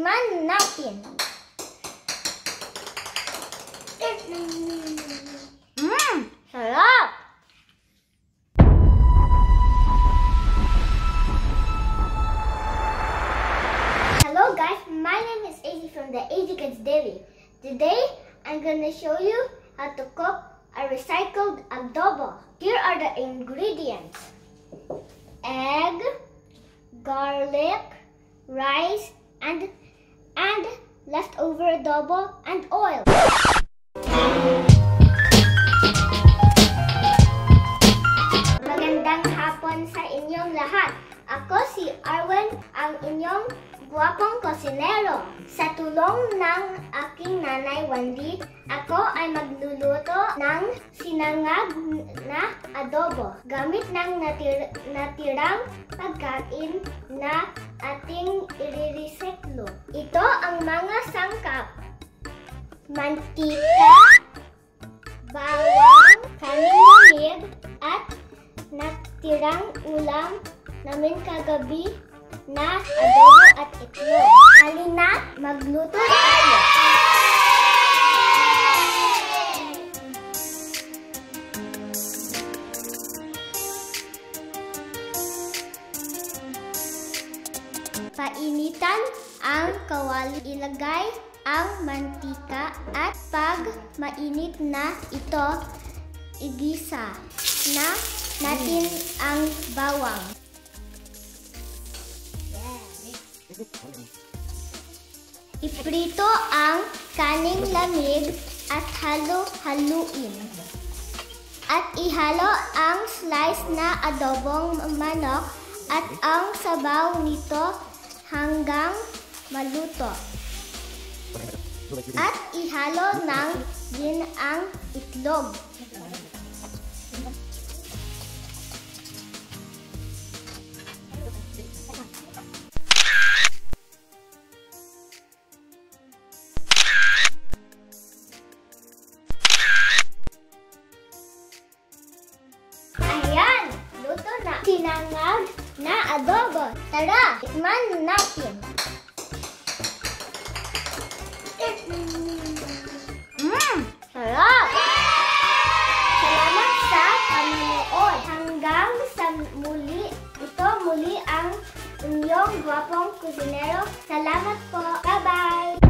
tikman natin. Sarap! Hello guys, my name is AZ from the AZ Kids Daily. Today, I'm gonna show you how to cook a recycled adobo. Here are the ingredients: egg, garlic, rice, and leftover adobo and oil. Magandang hapon sa inyong lahat. Ako si Arwen, ang inyong guwapong kusinero. Sa tulong ng aking nanay Wendy, ako ay magluluto ng sinangag na adobo gamit ng natirang pagkain na ating ire-recyclo. Ito ang mga sangkap: mantika, bawang, kaning lamig, at natirang ulam namin kagabi na adobo at itlog. Halina, magluto tayo! Painitan ang kawali. Ilagay ang mantika at pag mainit na ito, igisa na natin ang bawang. Iprito ang kaning lamig at halo-haluin. At ihalo ang slice na adobong manok at ang sabaw nito hanggang maluto. At ihalo ng din ang itlog. Ayan! Luto na! Sinangag na adobo. Tara! Tikman natin! Sarap! Salamat sa panonood. Hanggang sa muli. Ito muli ang inyong guwapong kusinero. Salamat po. Bye-bye!